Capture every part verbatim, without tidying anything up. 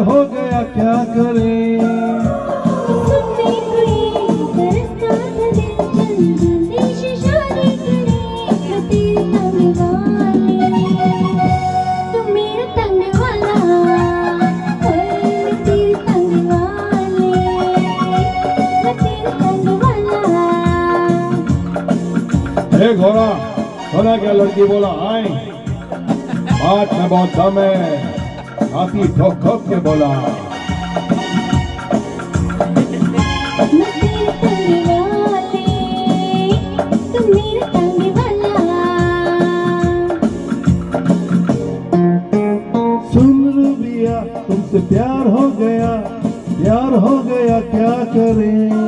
हो गया क्या करें। ए घोड़ा घोड़ा क्या लड़की बोला आए, हाथ में बहुत दम है, हाथी ठोक ठोक के बोला। सुन रूबिया तुमसे प्यार हो गया, प्यार हो गया क्या करें।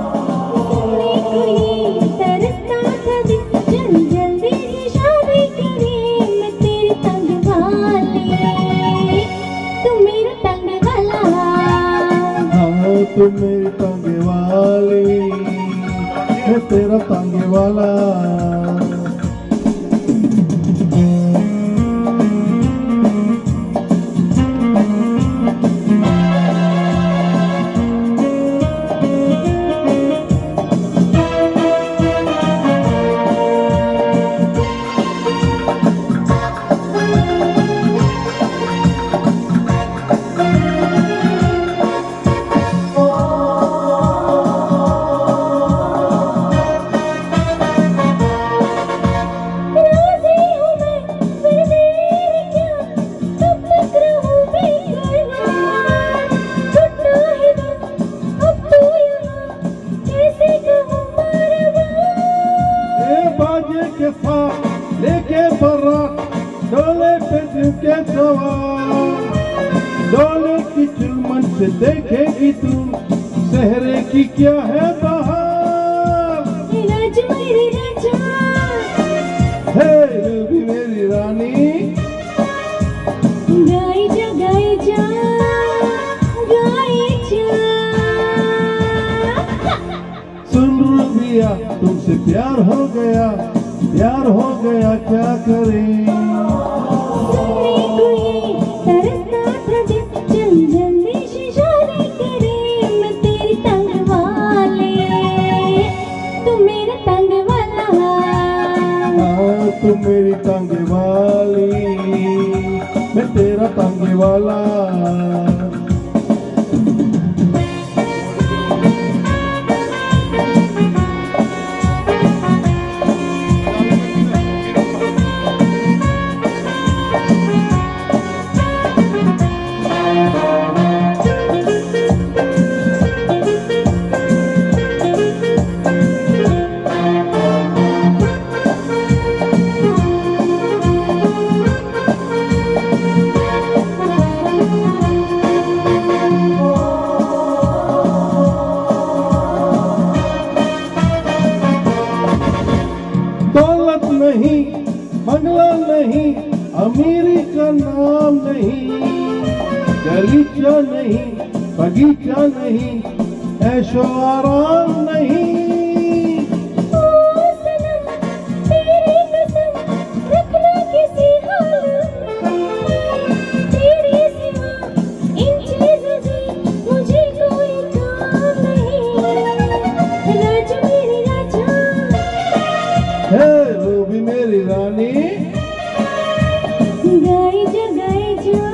तू मेरी तांगे वाली, मैं तेरा तांगे वाला। के साथ लेके बर्रा डोले पे के सवार, डोले की चुलमन से देखेगी तू सहरे की क्या है बहार। राजा मेरी राजा, हे रूबी मेरी रानी, गाई जा गाई जा गाई जा। सुन रूबिया तुमसे प्यार हो गया, प्यार हो गया क्या करें। सुनने को ये तरसता था दिल, चल जल्दी से शादी करें। मैं तेरी तंग वाले, तू मेरा तंग वाला। हाँ तू मेरी तंग वाली, मैं तेरा तंग वाला। दौलत नहीं, बंगला नहीं, अमीरी का नाम नहीं, गलीचा नहीं, बगीचा नहीं, ऐशो आराम नहीं। ओ सनम तेरी कसम रखना किसी हाल में, तेरे सिवा इन चीजों से मुझे कोई काम नहीं। राजा मेरी राजा, हे रूबी मेरी रानी, गाई जा गाई जा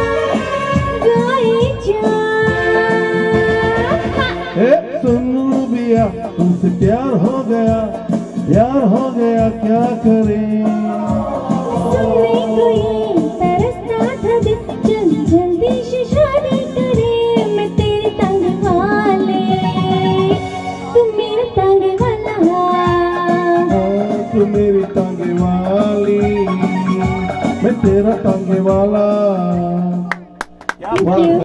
गाई जा। हे सुन रूबिया तुमसे प्यार हो गया, प्यार हो गया क्या करें। सुनने को ये तरसता था दिल, चल जल्दी से शादी करें। मैं तेरे तंग वाले, तू मेरा तंग वाला। हाँ तू मेरी तांगे वाली, मैं तेरा तांगे वाला। Thank you.